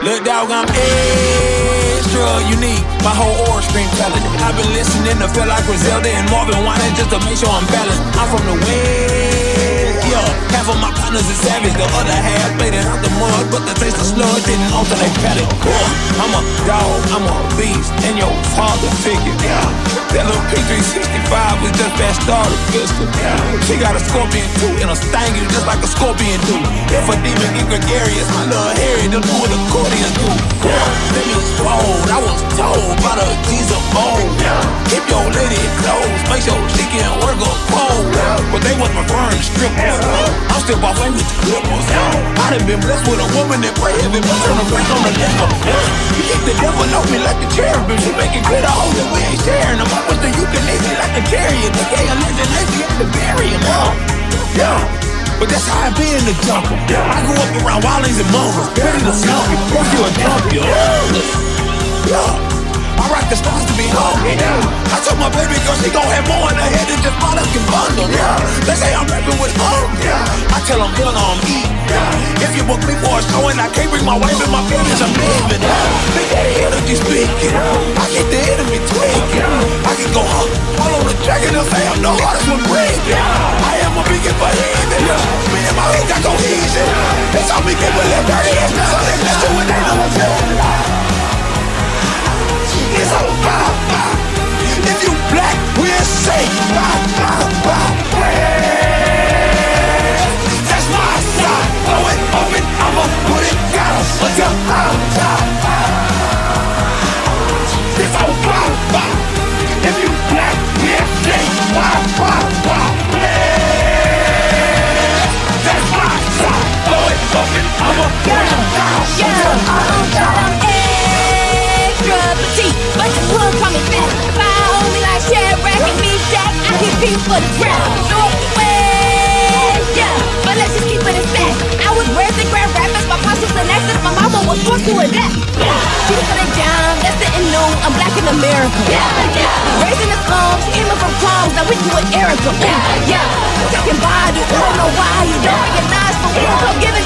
Look, dog, I'm extra unique. My whole aura scream talent. I've been listening to feel like Griselda and Marvin Wine just to make sure I'm balanced. I'm from the West, yeah. Half of my partners is savage, the other half made it out the mud, but the taste of sludge didn't alter their palate. I'm a dog, I'm a beast, and your father figure. That little P365 was just that starter pistol. She got a scorpion too, and a sting you just like a scorpion do. If a demon get gregarious, my little Harry, they'll do what accordion do. Let me explode, I was told by the G's of old. Keep your lady close, make sure she can work a pole. But they wasn't referring to strippers. I'm still by way with the clippers. I done been blessed with a woman that pray heavy, but turn the back on the devil. You keep the devil know me like the cherubim. She make it clear to hold that we ain't sharing them. I wish that you can leave me like a carrier. The gay and legend lazy at the bury him. Yeah. But that's how I be in the jungle. I grew up around wildlings and mongrels. Ready to slump you, fuck you and dump you. Yeah. I rock the stars to be home. I told my baby girl she gon' have more in her head than just products can bundle. They say I'm rapping with her. I tell them hell I'm eating. If you book me for a show and I can't bring my wife and my babies, I'm leaving. Big daddy energy speaking. I get the enemy tweaking. I can go home, all on the track and they'll say I'm the hardest one breathing. I am a beacon for heathen. Me and my hood got cohesion. They told me people live dirty ass now, so they bless you when they know what's up. It's over. If you black, we're safe. That's my side. Blow it open, I'ma put it down. What's up? It's over. If you black, we're safe. That's my side. Blow it open, I'ma put it down. But the plug call me fat. Fire hold me like Shadrach and me Jack. I keep peace for the crowd. Northwest, yeah. But let's just keep it a fact. I was raised in Grand Rapids. My pops was an actor. My mama was forced to adapt. She put it down. That's sitting new. I'm black in America. Raised in the slums, came up from crumbs. Now we do it Erica. Talking body, I don't know why you don't recognize, but we don't come give it.